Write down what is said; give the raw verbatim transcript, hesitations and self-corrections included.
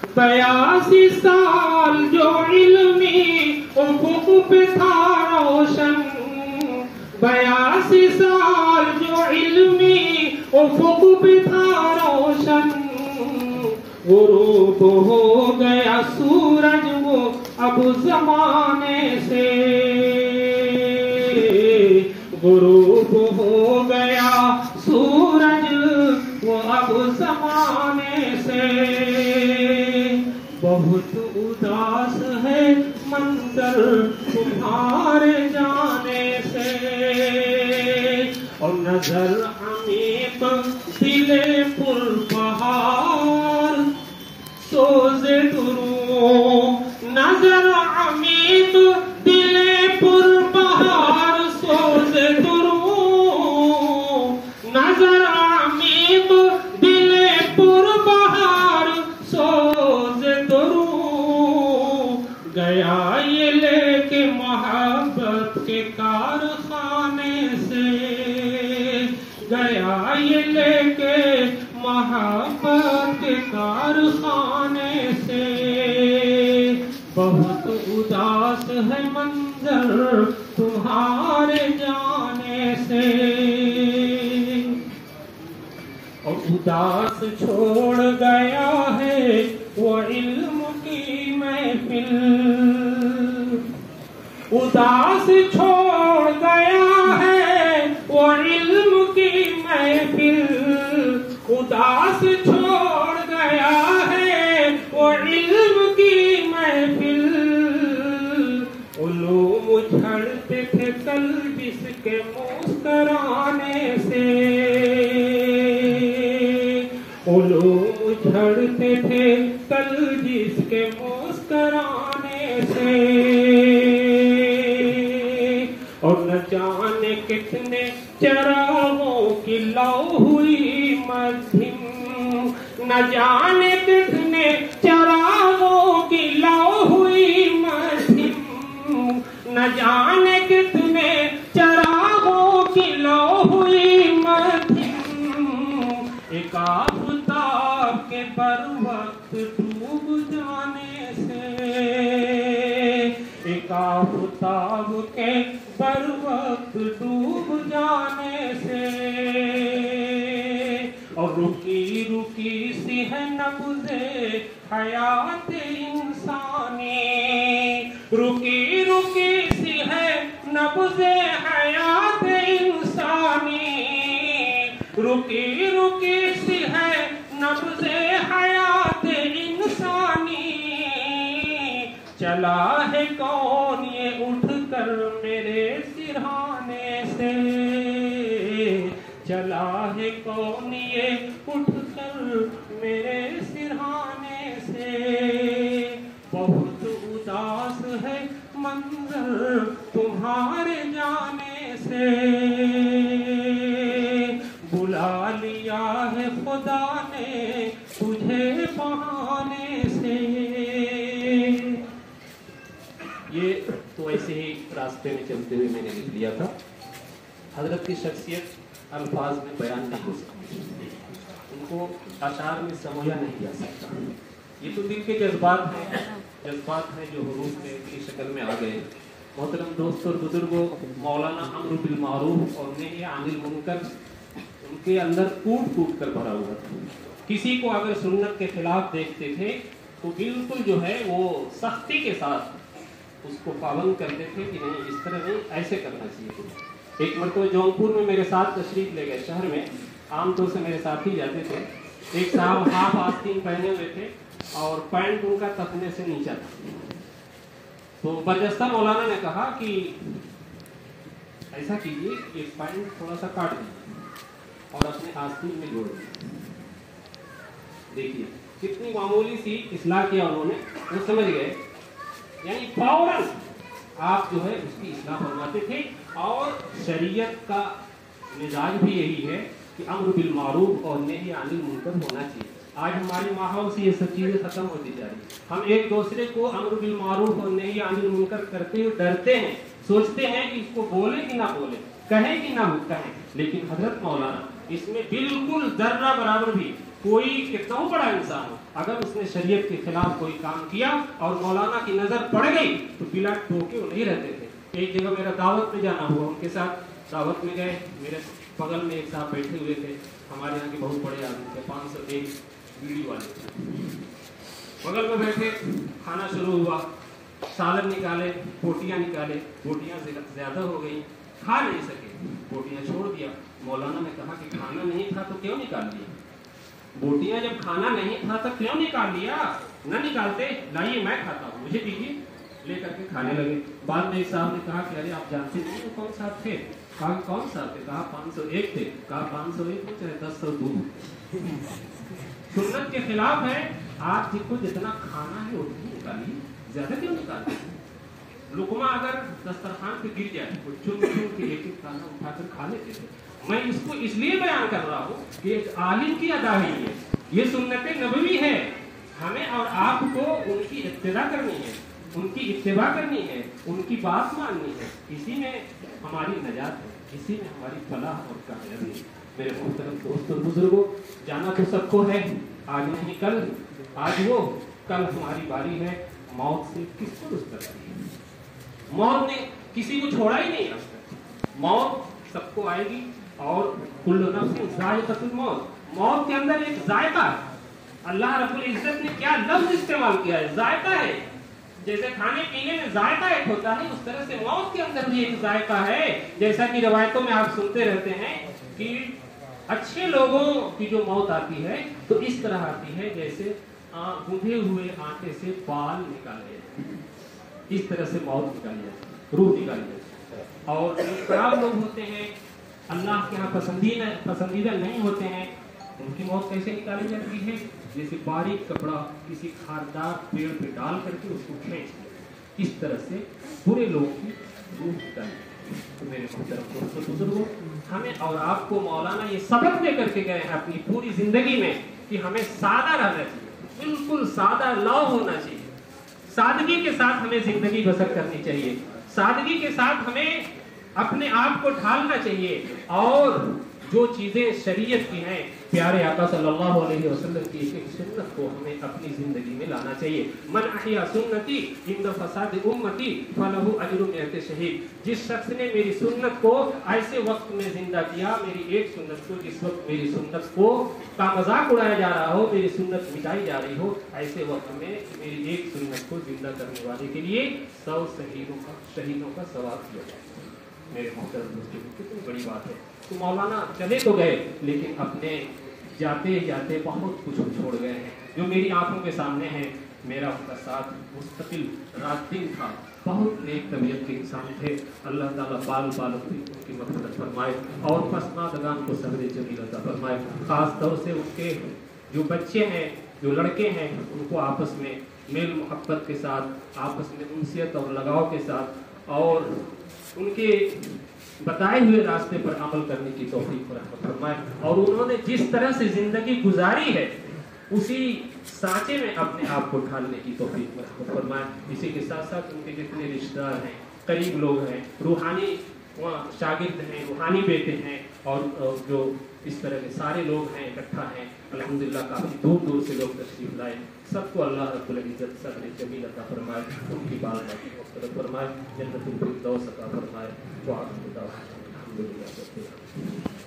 بیاسی سال جو علمی افق پہ تھا روشن، بیاسی سال جو علمی افق پہ تھا روشن، غروب ہو گیا سورج وہ اب زمانے سے، غروب ہو گیا سورج وہ اب زمانے سے، بہت اداس ہے منظر تمہارے جانے سے، اور نظر عمیق دل پر بہار سوزے دروں، نظر عمیق دل پر بہار سوزے دروں، نظر عمیق دل پر بہار سوزے دروں، گیا یہ لے کے محبت کے کارخانے سے، گیا یہ لے کے محبت کے کارخانے سے، بہت اداس ہے منظر تمہارے جانے سے، اور اداس چھوڑ گیا ہے وہ علم کی محفل، اداس چھوڑ گیا ہے وہ علم کی محفل، اداس چھوڑ گیا ہے وہ علم کی محفل، علوم جھڑتے تھے کل جس کے مسکرانے سے، علوم جھڑتے تھے کل جس کے مسکرانے سے، اور نہ جانے کتنے چراغوں کی لو ہوئی مدھم، نہ جانے کتنے چراغوں کی لو ہوئی مدھم، نہ جانے کتنے چراغوں کی لو ہوئی مدھم، ایک آفتاب کے بر وقت ڈوب جانے سے، ایک آفتاب کے بر وقت ڈوب جانے سے، اور رکی رکی سی ہے نبض حیات انسانی، رکی رکی سی ہے نبض حیات انسانی، رکی رکی سی ہے نبض حیات انسانی، چلا ہے کون یہ اٹھ کر میرے سرہانے سے، چلا ہے کون یہ اٹھ کر میرے سرہانے سے، بہت اداس ہے منظر تمہارے جانے سے، بلا لیا ہے خدا نے تجھے بہانے سے۔ یہ تو ایسے ہی راستے میں چلتے ہوئے میں نے لکھ لیا تھا۔ حضرت کی شخصیت الفاظ میں بیان نہیں ہو سکتی، ان کو اشعار میں سمویا نہیں جا سکتا۔ یہ تو دل کے جذبات ہیں، جذبات ہیں جو حروف میں کی شکل میں آ گئے۔ محترم دوست اور بزرگوں، مولانا امر بالمعروف اور نہی عن المنکر ان کے اندر کوٹ کوٹ کر بھرا ہوا تھا۔ کسی کو اگر سنت کے خلاف دیکھتے تھے تو بالکل جو ہے وہ سختی کے ساتھ اس کو پابند کرتے تھے کہ نہیں، اس طرح نہیں، ایسے کرنا چاہیے۔ ایک مرتبہ جونپور میں میرے ساتھ تشریف لے گئے، شہر میں عام طور سے میرے ساتھ ہی جاتے تھے۔ ایک صاحب ہاف آستین پہنے ہوئے تھے اور پینٹ ان کا تخنے سے نیچا تھا۔ تو برجستہ مولانا نے کہا کہ ایسا کیجیے، یہ پینٹ تھوڑا سا کاٹ دیجیے اور اپنے آستین میں جوڑ دیجیے۔ دیکھیے کتنی معمولی سی اصلاح کیا انہوں نے، وہ سمجھ گئے، یعنی فوراً آپ جو ہے اس کی اصلاح فرماتے تھے۔ اور شریعت کا مزاج بھی یہی ہے کہ امر بالمعروف اور نہی عن المنکر ہونا چاہیے۔ آج ہمارے ماحول سے یہ سب چیزیں ختم ہوتی جا رہی ہیں۔ ہم ایک دوسرے کو امر بالمعروف اور نہی عن المنکر کرتے ہوئے ڈرتے ہیں، سوچتے ہیں کہ اس کو بولے کہ نہ بولے، کہیں کہ نہ کہیں۔ لیکن حضرت مولانا اس میں بالکل ذرہ برابر بھی कोई कितना बड़ा इंसान हो, अगर उसने शरीयत के खिलाफ कोई काम किया और मौलाना की नजर पड़ गई तो बिला टोके वो नहीं रहते थे। एक जगह मेरा दावत में जाना हुआ, उनके साथ दावत में गए, मेरे बगल में एक साहब बैठे हुए थे, हमारे यहाँ के बहुत बड़े आदमी थे, पाँच सौ एक बीड़ी वाले, बगल में बैठे, खाना शुरू हुआ, सालन निकाले, बोटियाँ निकाले, बोटियाँ ज्यादा हो गई, खा नहीं सके, बोटियाँ छोड़ दिया। मौलाना ने कहा कि खाना नहीं था तो क्यों निकाल दिया, बोटियाँ जब खाना नहीं था तो क्यों निकाल दिया, न निकालते, लाइए मैं खाता हूँ, मुझे दीजिए, लेकर के खाने लगे। बाद में एक साहब ने कहा कि अरे आप जानते नहीं वो कौन साहब थे, कहा कौन साहब थे, कहा पाँच सौ एक थे, कहा पाँच सौ एक हो चाहे दस सौ दो, सुन्नत के खिलाफ है, आप जिनको जितना खाना है उतनी निकालिए, ज्यादा क्यों निकालते। लुकमा अगर दस्तरखान पे गिर जाए तो चुन चुन के एक एक खाना उठाकर खा लेते थे। मैं इसको इसलिए बयान कर रहा हूँ कि एक आलिम की अदा है, ये ये सुन्नत नबवी है, हमें और आपको उनकी इत्तिबा करनी है, उनकी इत्तिबा करनी है, उनकी बात माननी है, इसी में हमारी नजात है, इसी में हमारी फलाह और कामयाबी है। मेरे मोहतरम दोस्तों बुजुर्गों, जाना तो सबको है, आज नहीं कल, आज वो कल हमारी बारी है। मौत से किसको रुष्ट है, मौत ने किसी को छोड़ा ही नहीं आज तक, मौत सबको आएगी और कुल्लु नफ्सिन ज़ाइक़तुल मौत, मौत के अंदर एक जायका है। अल्लाह रब्बुल इज्जत ने क्या लफ्ज इस्तेमाल किया है, जायका है। जैसे खाने पीने में जायका एक होता है, उस तरह से मौत के अंदर भी एक जायका है। जैसा कि रवायतों में आप सुनते रहते हैं कि अच्छे लोगों की जो मौत आती है तो इस तरह आती है जैसे गूंथे हुए आटे से बाल निकाले, इस तरह से मौत निकाली जाती है, रूह निकाली जाती है। और जो खराब लोग होते हैं, अल्लाह के यहाँ पसंदीदा पसंदीदा नहीं होते हैं, उनकी मौत कैसे निकाली जाती है, जैसे बारीक कपड़ा किसी खारदार पेड़ पे डाल करके उसको खींच, इस तरह से बुरे लोगों की रूह निकाली। तो मेरे मोहतरम दोस्तों बुजुर्गों, हमें और आपको मौलाना ये सबक दे करके गए हैं अपनी पूरी जिंदगी में कि हमें सादा रहना चाहिए, बिल्कुल सादा लौ होना चाहिए, सादगी के साथ हमें जिंदगी बसर करनी चाहिए, सादगी के साथ हमें अपने आप को ढालना चाहिए, और जो चीजें शरीयत की हैं, प्यारे आका सल्लल्लाहु अलैहि वसल्लम की एक एक सुन्नत को हमें अपनी जिंदगी में लाना चाहिए। मन अहिया सुन्नती इंद फसाद उम्मती फलहु अजरु मिअत शहीद। जिस शख्स ने मेरी सुन्नत को ऐसे वक्त में जिंदा किया, मेरी एक सुन्नत को, जिस वक्त मेरी सुन्नत को का मजाक उड़ाया जा रहा हो, मेरी सुन्नत मिटाई जा रही हो, ऐसे वक्त में मेरी एक सुन्नत को जिंदा करने वाले के लिए सौ शहीदों का शहीदों का सवाब किया जाए। मेरे मोहतरम दोस्तों, कितनी बड़ी बात है। तो मौलाना चले तो गए, लेकिन अपने जाते जाते बहुत कुछ छोड़ गए हैं जो मेरी आंखों के सामने है। मेरा उनका साथ मुस्तकिल रात दिन था, बहुत नेक तबीयत के इंसान थे। अल्लाह ताला बाल बाल उनकी मग़फ़िरत फरमाए और पसमानदगान को सब्र जमील अता फरमाए। ख़ास तौर से उनके जो बच्चे हैं, जो लड़के हैं, उनको आपस में मेल मोहब्बत के साथ, आपस में उनसियत और लगाव के साथ और उनके बताए हुए रास्ते पर अमल करने की तौफीक रहमत फरमाए। और उन्होंने जिस तरह से जिंदगी गुजारी है, उसी सांचे में अपने आप को ढालने की तौफीक रहमत फरमाए। इसी के साथ साथ उनके जितने रिश्तेदार हैं, करीब लोग हैं, रूहानी शागिर्द हैं, रूहानी बेटे हैं, और जो इस तरह के सारे लोग हैं, इकट्ठा हैं, अल्हम्दुलिल्लाह काफ़ी दूर दूर से लोग तशरीफ लाए। सबको अल्लाह रब्बुल इज्जत सब्र जमील अता फरमाए, उनकी बाल बाकी मग़फ़िरत फरमाए, जन्नतुल फिरदौस अता फरमाए। अल्हम्दुलिल्लाह।